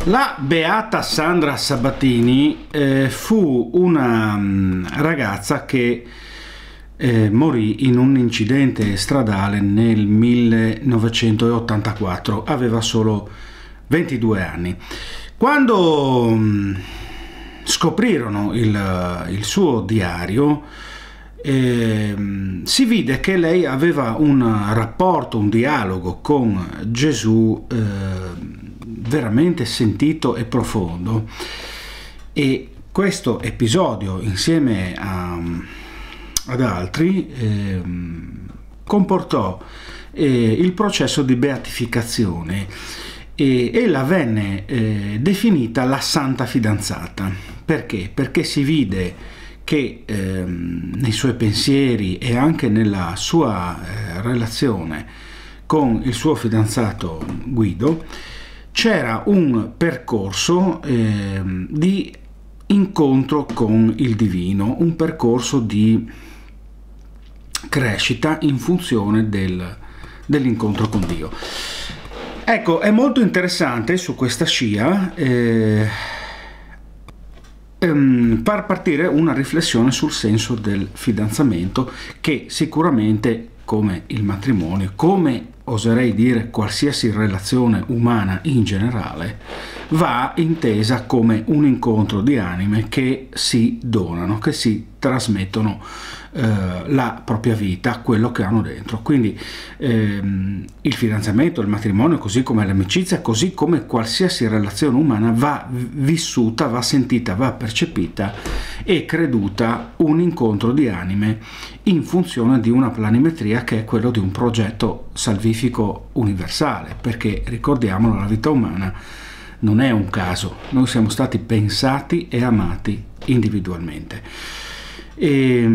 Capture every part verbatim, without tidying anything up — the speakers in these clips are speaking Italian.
La beata Sandra Sabatini eh, fu una mh, ragazza che eh, morì in un incidente stradale nel millenovecentottantaquattro, aveva solo ventidue anni. Quando mh, scoprirono il, il suo diario, eh, si vide che lei aveva un rapporto, un dialogo con Gesù eh, veramente sentito e profondo, e questo episodio insieme a, ad altri eh, comportò eh, il processo di beatificazione, e ella venne eh, definita la santa fidanzata. Perché? Perché si vide che eh, nei suoi pensieri e anche nella sua eh, relazione con il suo fidanzato Guido c'era un percorso eh, di incontro con il divino, un percorso di crescita in funzione del, dell'incontro con Dio. Ecco, è molto interessante su questa scia eh, ehm, far partire una riflessione sul senso del fidanzamento, che sicuramente, come il matrimonio, come oserei dire qualsiasi relazione umana in generale, va intesa come un incontro di anime che si donano, che si trasmettono eh, la propria vita, quello che hanno dentro. Quindi ehm, il fidanzamento, il matrimonio, così come l'amicizia, così come qualsiasi relazione umana, va vissuta, va sentita, va percepita e creduta un incontro di anime in funzione di una planimetria che è quello di un progetto salvifico universale, perché ricordiamolo, la vita umana non è un caso, noi siamo stati pensati e amati individualmente. E,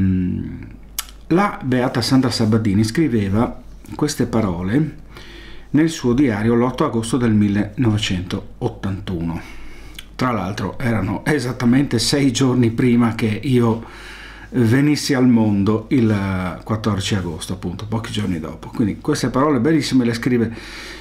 la beata Sandra Sabatini scriveva queste parole nel suo diario l'otto agosto del millenovecentottantuno. Tra l'altro erano esattamente sei giorni prima che io venissi al mondo, il quattordici agosto, appunto, pochi giorni dopo. Quindi queste parole bellissime le scrive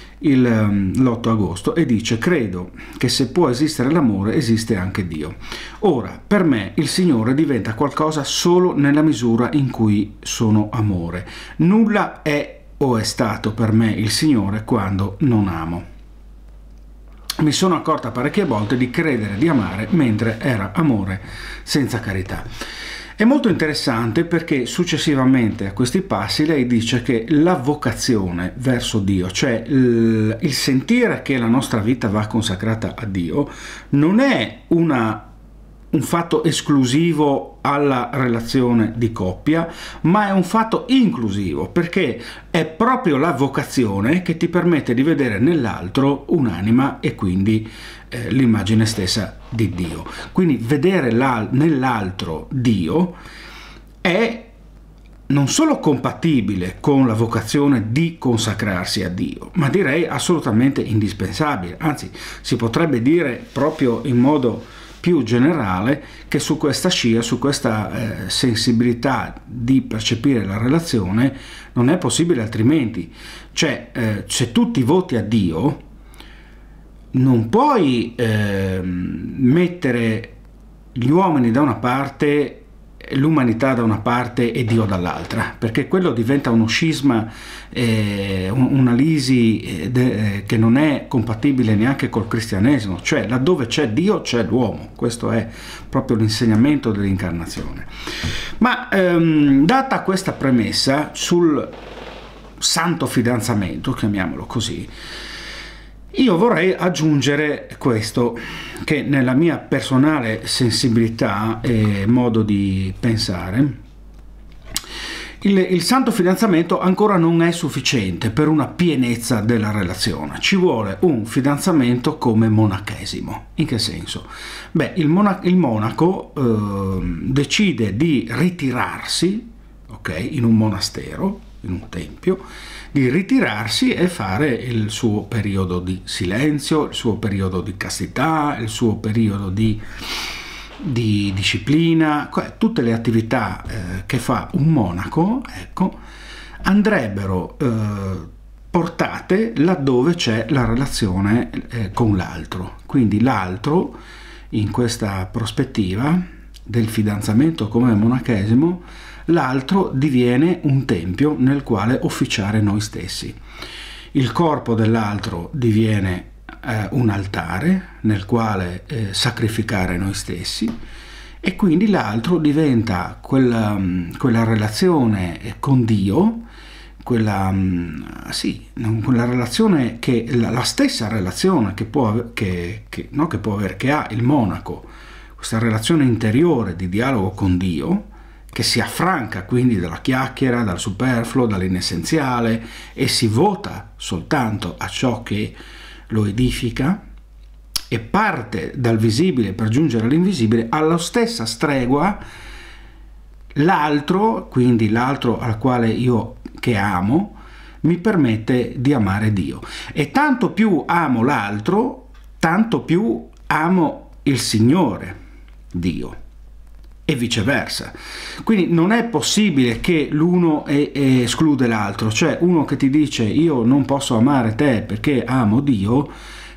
l'otto agosto e dice: credo che se può esistere l'amore, esiste anche Dio. Ora, per me il Signore diventa qualcosa solo nella misura in cui sono amore. Nulla è o è stato per me il Signore quando non amo. Mi sono accorta parecchie volte di credere di amare mentre era amore senza carità. È molto interessante perché successivamente a questi passi lei dice che la vocazione verso Dio, cioè il, il sentire che la nostra vita va consacrata a Dio, non è una, un fatto esclusivo alla relazione di coppia, ma è un fatto inclusivo, perché è proprio la vocazione che ti permette di vedere nell'altro un'anima e quindi eh, l'immagine stessa di Dio. Quindi vedere nell'altro Dio è non solo compatibile con la vocazione di consacrarsi a Dio, ma direi assolutamente indispensabile. Anzi, si potrebbe dire proprio in modo più generale che su questa scia, su questa eh, sensibilità di percepire la relazione, non è possibile altrimenti. Cioè, eh, se tu ti voti a Dio, non puoi eh, mettere gli uomini da una parte, l'umanità da una parte e Dio dall'altra, perché quello diventa uno scisma, eh, una lisi eh, de, che non è compatibile neanche col cristianesimo. Cioè, laddove c'è Dio c'è l'uomo. Questo è proprio l'insegnamento dell'incarnazione. Ma ehm, data questa premessa sul santo fidanzamento, chiamiamolo così, io vorrei aggiungere questo, che nella mia personale sensibilità e modo di pensare, il, il santo fidanzamento ancora non è sufficiente per una pienezza della relazione. Ci vuole un fidanzamento come monachesimo. In che senso? Beh, il, mona, il monaco eh, decide di ritirarsi, ok, in un monastero, in un tempio, di ritirarsi e fare il suo periodo di silenzio, il suo periodo di castità, il suo periodo di, di disciplina. Tutte le attività eh, che fa un monaco, ecco, andrebbero eh, portate laddove c'è la relazione eh, con l'altro. Quindi l'altro, in questa prospettiva del fidanzamento come monachesimo, l'altro diviene un tempio nel quale officiare noi stessi. Il corpo dell'altro diviene eh, un altare nel quale eh, sacrificare noi stessi, e quindi l'altro diventa quella, quella relazione con Dio, quella, sì, quella relazione che la, la stessa relazione che può, che, che, no, che può avere, che ha il monaco, questa relazione interiore di dialogo con Dio, che si affranca quindi dalla chiacchiera, dal superfluo, dall'inessenziale, e si vota soltanto a ciò che lo edifica, e parte dal visibile per giungere all'invisibile. Alla stessa stregua l'altro, quindi l'altro al quale io che amo, mi permette di amare Dio, e tanto più amo l'altro, tanto più amo il Signore Dio, e viceversa. Quindi non è possibile che l'uno esclude l'altro, cioè uno che ti dice io non posso amare te perché amo Dio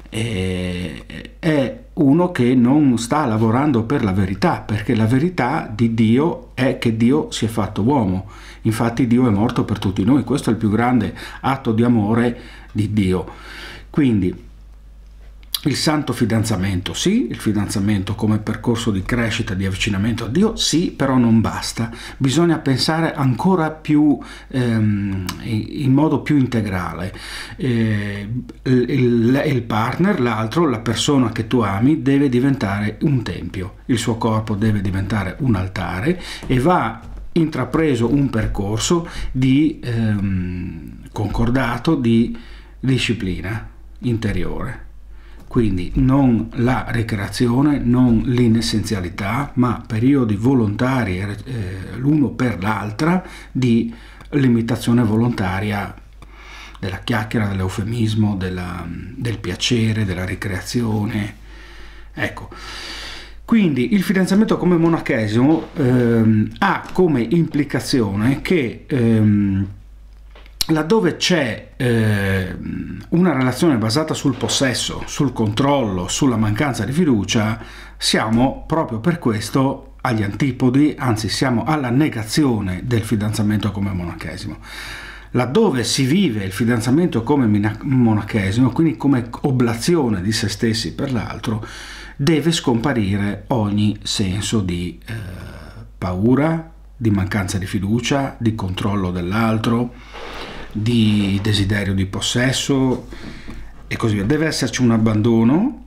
è uno che non sta lavorando per la verità, perché la verità di Dio è che Dio si è fatto uomo. Infatti Dio è morto per tutti noi, questo è il più grande atto di amore di Dio. Quindi il santo fidanzamento, sì, il fidanzamento come percorso di crescita, di avvicinamento a Dio, sì, però non basta, bisogna pensare ancora più ehm, in modo più integrale. Eh, il, il partner, l'altro, la persona che tu ami deve diventare un tempio, il suo corpo deve diventare un altare, e va intrapreso un percorso di ehm, concordato, di disciplina interiore. Quindi non la ricreazione, non l'inessenzialità, ma periodi volontari eh, l'uno per l'altra di limitazione volontaria della chiacchiera, dell'eufemismo, della, del piacere, della ricreazione. Ecco. Quindi il fidanzamento come monachesimo ehm, ha come implicazione che ehm, laddove c'è eh, una relazione basata sul possesso, sul controllo, sulla mancanza di fiducia, siamo proprio per questo agli antipodi, anzi siamo alla negazione del fidanzamento come monachesimo. Laddove si vive il fidanzamento come monachesimo, quindi come oblazione di se stessi per l'altro, deve scomparire ogni senso di eh, paura, di mancanza di fiducia, di controllo dell'altro, di desiderio di possesso e così via. Deve esserci un abbandono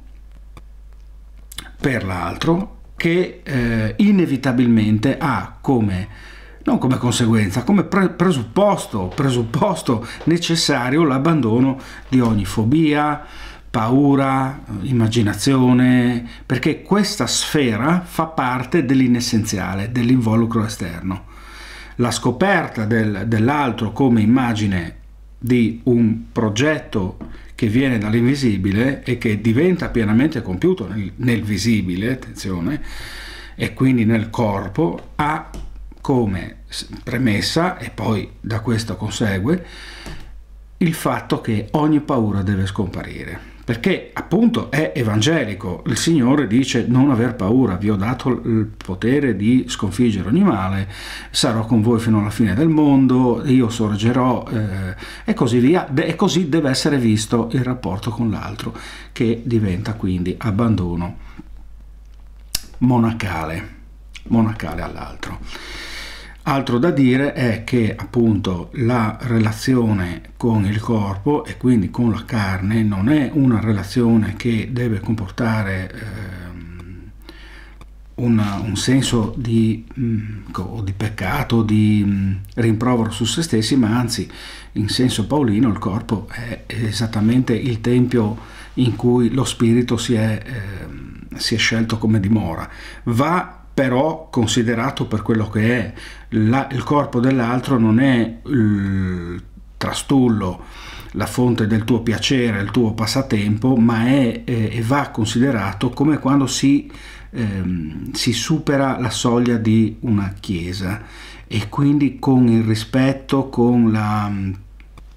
per l'altro che eh, inevitabilmente ha come, non come conseguenza, come pre presupposto, presupposto necessario l'abbandono di ogni fobia, paura, immaginazione, perché questa sfera fa parte dell'inessenziale, dell'involucro esterno. La scoperta del, dell'altro come immagine di un progetto che viene dall'invisibile e che diventa pienamente compiuto nel, nel visibile, attenzione, e quindi nel corpo, ha come premessa, e poi da questo consegue, il fatto che ogni paura deve scomparire. Perché appunto è evangelico, il Signore dice non aver paura, vi ho dato il potere di sconfiggere ogni male, sarò con voi fino alla fine del mondo, io sorgerò eh, e così via, e così deve essere visto il rapporto con l'altro, che diventa quindi abbandono monacale, monacale all'altro. Altro da dire è che appunto la relazione con il corpo e quindi con la carne non è una relazione che deve comportare eh, una, un senso di, mh, di peccato, di mh, rimprovero su se stessi, ma anzi in senso paolino il corpo è esattamente il tempio in cui lo spirito si è, eh, si è scelto come dimora. Va però considerato per quello che è. La, il corpo dell'altro non è il trastullo, la fonte del tuo piacere, il tuo passatempo, ma è eh, e va considerato come quando si, ehm, si supera la soglia di una chiesa, e quindi con il rispetto, con la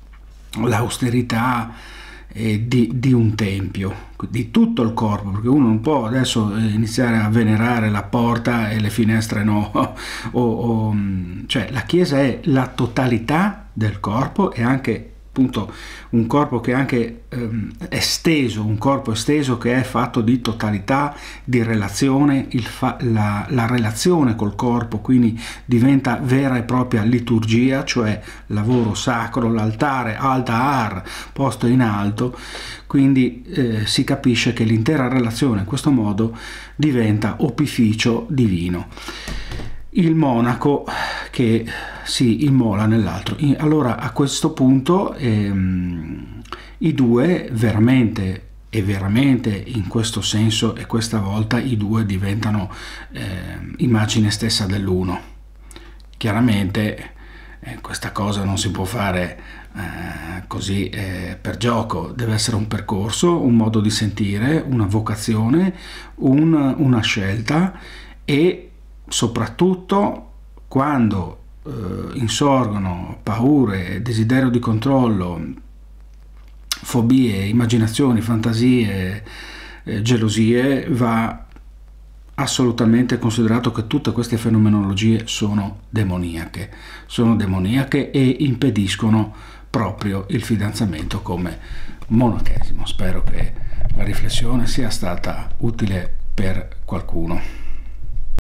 l'austerità eh, di, di un tempio, di tutto il corpo, perché uno non può adesso iniziare a venerare la porta e le finestre no, o, o, cioè la Chiesa è la totalità del corpo, e anche appunto un corpo che è anche ehm, esteso, un corpo esteso che è fatto di totalità, di relazione, il fa- la, la relazione col corpo quindi diventa vera e propria liturgia, cioè lavoro sacro, l'altare, altar, posto in alto, quindi eh, si capisce che l'intera relazione in questo modo diventa opificio divino. Il monaco che si immola nell'altro. Allora a questo punto ehm, i due veramente e veramente in questo senso, e questa volta i due diventano eh, immagine stessa dell'uno. Chiaramente eh, questa cosa non si può fare eh, così eh, per gioco, deve essere un percorso, un modo di sentire, una vocazione, un, una scelta, e soprattutto quando eh, insorgono paure, desiderio di controllo, fobie, immaginazioni, fantasie, eh, gelosie, va assolutamente considerato che tutte queste fenomenologie sono demoniache, sono demoniache e impediscono proprio il fidanzamento come monachesimo. Spero che la riflessione sia stata utile per qualcuno.